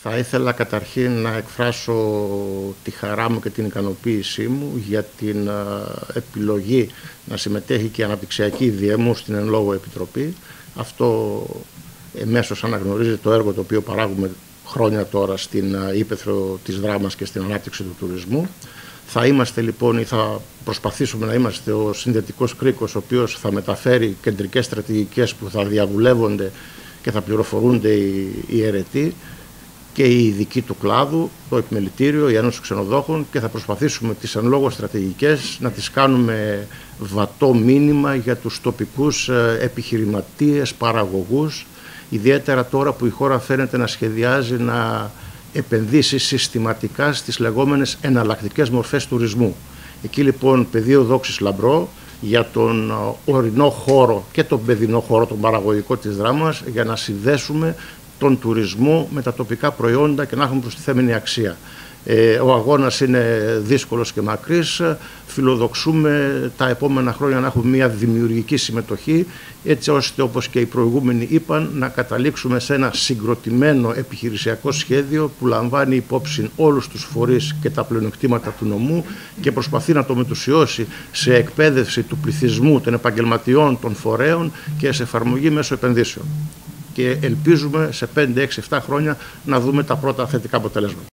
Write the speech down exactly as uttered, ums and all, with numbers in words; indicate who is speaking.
Speaker 1: Θα ήθελα καταρχήν να εκφράσω τη χαρά μου και την ικανοποίησή μου για την επιλογή να συμμετέχει και η Αναπτυξιακή Διεμού στην εν λόγω Επιτροπή. Αυτό εμέσως αναγνωρίζει το έργο το οποίο παράγουμε χρόνια τώρα στην ύπαιθρο της Δράμας και στην ανάπτυξη του τουρισμού. Θα είμαστε λοιπόν ή θα προσπαθήσουμε να είμαστε ο συνδετικός κρίκος ο οποίος θα μεταφέρει κεντρικές στρατηγικές που θα διαβουλεύονται και θα πληροφορούνται οι, οι αιρετοί και οι ειδικοί του κλάδου, το Επιμελητήριο, η Ένωση Ξενοδόχων, και θα προσπαθήσουμε τις εν λόγω στρατηγικές να τις κάνουμε βατό μήνυμα για τους τοπικούς επιχειρηματίες, παραγωγούς, ιδιαίτερα τώρα που η χώρα φαίνεται να σχεδιάζει να επενδύσει συστηματικά στις λεγόμενες εναλλακτικές μορφές τουρισμού. Εκεί λοιπόν πεδίο δόξης λαμπρό για τον ορεινό χώρο και τον παιδινό χώρο, τον παραγωγικό της Δράμας, για να συνδέσουμε τον τουρισμό με τα τοπικά προϊόντα και να έχουμε προστιθέμενη αξία. Ε, ο αγώνας είναι δύσκολος και μακρύς. Φιλοδοξούμε τα επόμενα χρόνια να έχουμε μια δημιουργική συμμετοχή, έτσι ώστε, όπως και οι προηγούμενοι είπαν, να καταλήξουμε σε ένα συγκροτημένο επιχειρησιακό σχέδιο που λαμβάνει υπόψη όλους τους φορείς και τα πλεονεκτήματα του νομού και προσπαθεί να το μετουσιώσει σε εκπαίδευση του πληθυσμού, των επαγγελματιών, των φορέων και σε εφαρμογή μέσω επενδύσεων. Και ελπίζουμε σε πέντε, έξι, επτά χρόνια να δούμε τα πρώτα θετικά αποτελέσματα.